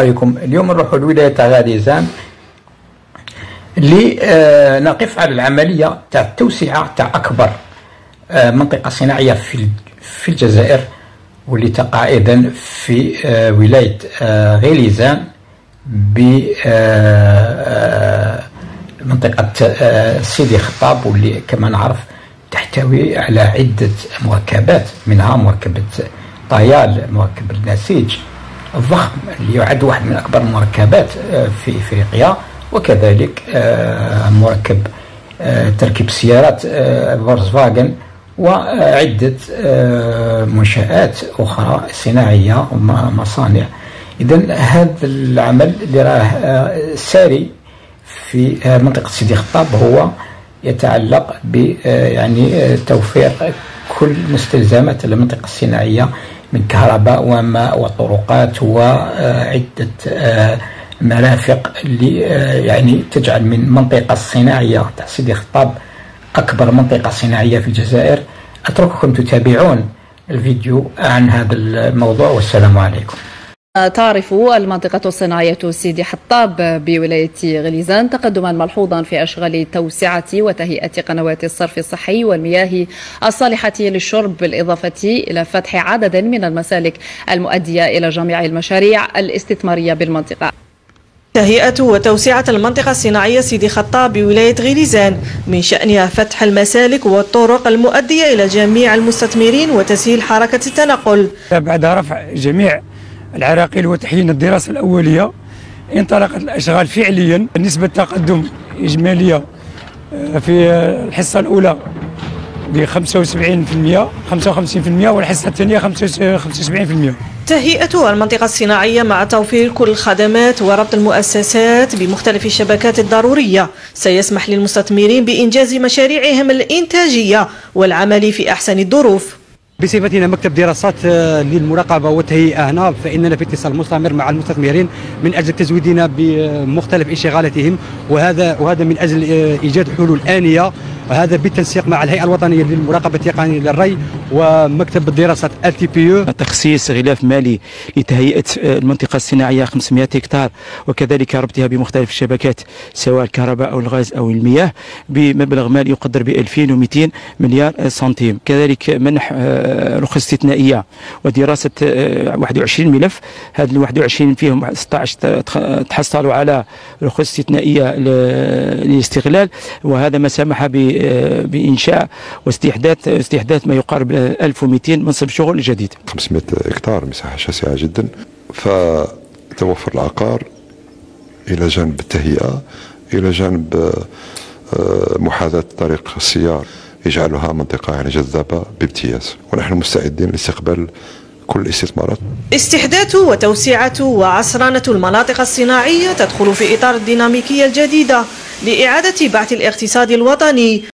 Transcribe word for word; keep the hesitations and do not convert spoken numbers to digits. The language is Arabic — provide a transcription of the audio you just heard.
عليكم. اليوم نروحوا لولاية غليزان لنقف على العملية تاع التوسعة تاع أكبر منطقة صناعية في في الجزائر، واللي تقع أيضا في ولاية غليزان بمنطقة سيدي خطاب، واللي كما نعرف تحتوي على عدة مركبات، منها مركبة طيال، مركب النسيج الضخم اللي يعد واحد من أكبر المركبات في إفريقيا، وكذلك مركب تركيب سيارات فولكسفاغن، وعدة منشآت أخرى صناعية ومصانع. إذن هذا العمل اللي راه ساري في منطقة سيدي خطاب هو يتعلق ب يعني توفير كل مستلزمات المنطقة الصناعية من كهرباء وماء وطرقات وعدة مرافق اللي يعني تجعل من منطقة الصناعية تاع سيدي خطاب أكبر منطقة صناعية في الجزائر. أترككم تتابعون الفيديو عن هذا الموضوع، والسلام عليكم. تعرف المنطقة الصناعية سيدي حطاب بولاية غليزان تقدما ملحوظا في أشغال توسعة وتهيئة قنوات الصرف الصحي والمياه الصالحة للشرب، بالإضافة إلى فتح عدد من المسالك المؤدية إلى جميع المشاريع الاستثمارية بالمنطقة. تهيئة وتوسعة المنطقة الصناعية سيدي خطاب بولاية غليزان من شأنها فتح المسالك والطرق المؤدية إلى جميع المستثمرين وتسهيل حركة التنقل. بعد رفع جميع العراقيل وتحيين الدراسة الأولية انطلقت الأشغال فعليا. نسبة تقدم إجمالية في الحصة الأولى ب خمسة وسبعين بالمئة خمسة وخمسين بالمئة والحصة الثانية خمسة وسبعين بالمئة. تهيئة المنطقة الصناعية مع توفير كل الخدمات وربط المؤسسات بمختلف الشبكات الضرورية سيسمح للمستثمرين بإنجاز مشاريعهم الإنتاجية والعمل في أحسن الظروف. بصفتنا مكتب دراسات للمراقبة والتهيئة هنا، فإننا في اتصال مستمر مع المستثمرين من أجل تزويدنا بمختلف انشغالاتهم، وهذا وهذا من أجل إيجاد حلول آنية، وهذا بالتنسيق مع الهيئة الوطنية للمراقبة التقنية للري ومكتب الدراسات ال تي بي او. تخصيص غلاف مالي لتهيئة المنطقة الصناعية خمسمئة هكتار، وكذلك ربطها بمختلف الشبكات سواء الكهرباء أو الغاز أو المياه بمبلغ مالي يقدر ب ألفين ومئتين مليار سنتيم. كذلك منح رخص استثنائية ودراسة واحد وعشرين ملف، هذه ال واحد وعشرين فيهم ستة عشر تحصلوا على رخص استثنائية للاستغلال، وهذا ما سمح بإنشاء واستحداث استحداث ما يقارب ألف ومئتين منصب شغل جديد. خمسمئة هكتار مساحة شاسعة جدا، فتوفر العقار إلى جانب التهيئة إلى جانب محاذاة طريق السيار يجعلها منطقة يعني جذابة بامتياز، ونحن مستعدين لاستقبال كل الاستثمارات. استحداث وتوسعة وعصرنة المناطق الصناعية تدخل في إطار الديناميكية الجديدة لإعادة بعث الاقتصاد الوطني